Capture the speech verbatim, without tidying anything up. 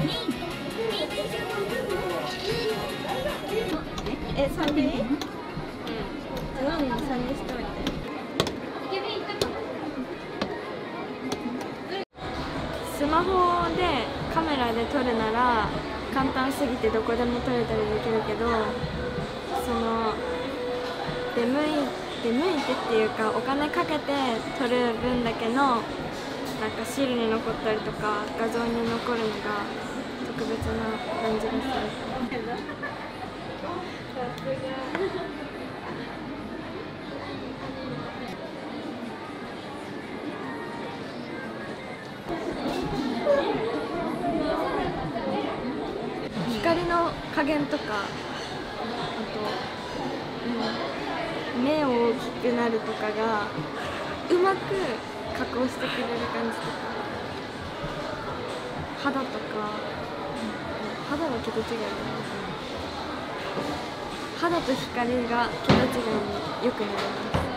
え、さんでいい？うん。何にさんにしといて。スマホでカメラで撮るなら簡単すぎてどこでも撮れたりできるけど、その出向い出向いてっていうかお金かけて撮る分だけのなんかシールに残ったりとか画像に残るのが特別な感じがする。光の加減とか、あと、うん、目を大きくなるとかがうまく加工してくれる感じとか、肌とか、うん、肌は桁違いだね。肌と光が桁違いに良くなります。